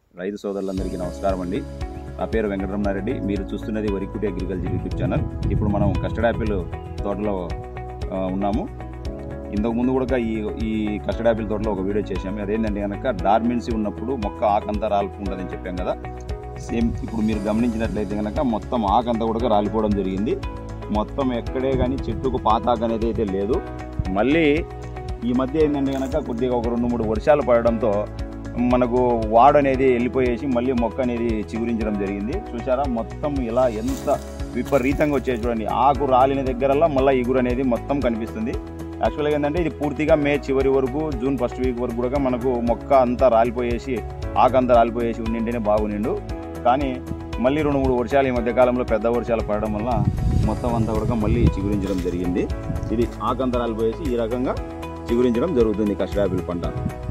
రైతు సోదరులందరికీ నమస్కారం అండి. నా పేరు వెంకటరమణారెడ్డి. మీరు చూస్తున్నది వరికుటి అగ్రికల్చర్ యూట్యూబ్ ఛానల్. ఇప్పుడు మనం కస్టర్డ్ యాపిల్ తోటలో ఉన్నాము. ఇంతకు ముందు కూడా ఈ కస్టర్డ్ యాపిల్ తోటలో ఒక వీడియో చేసాము. అదేంటంటే కనుక డార్మెన్సీ ఉన్నప్పుడు మొక్క ఆకంతా రాలిపోతుందని చెప్పాం కదా. సేమ్ ఇప్పుడు మీరు గమనించినట్లయితే కనుక మొత్తం ఆకంతా కూడా రాలిపోవడం జరిగింది. మొత్తం ఎక్కడే కానీ చెట్టుకు పాతాకు అనేది అయితే లేదు. మళ్ళీ ఈ మధ్య ఏంటంటే కనుక కొద్దిగా ఒక 2-3 వర్షాలు పడడంతో మనకు వాడు అనేది వెళ్ళిపోయేసి మళ్ళీ మొక్క అనేది చిగురించడం జరిగింది. చూసారా మొత్తం ఇలా ఎంత విపరీతంగా వచ్చేది చూడండి. ఆకు రాలిన దగ్గరల్లా మళ్ళీ ఇగురు అనేది మొత్తం కనిపిస్తుంది. యాక్చువల్గా ఏంటంటే ఇది పూర్తిగా మే చివరి వరకు జూన్ ఫస్ట్ వీక్ వరకు కూడా మనకు మొక్క అంతా రాలిపోయేసి ఆకంతా రాలిపోయేసి ఉండింటేనే బాగునిండు. కానీ మళ్ళీ 2-3 వర్షాలు ఈ మధ్యకాలంలో పెద్ద వర్షాలు పడడం వల్ల మొత్తం అంతా కూడా మళ్ళీ చిగురించడం జరిగింది. ఇది ఆకంతా రాలిపోయేసి ఈ రకంగా చిగురించడం జరుగుతుంది కస్టర్డ్ యాపిల్ పంట.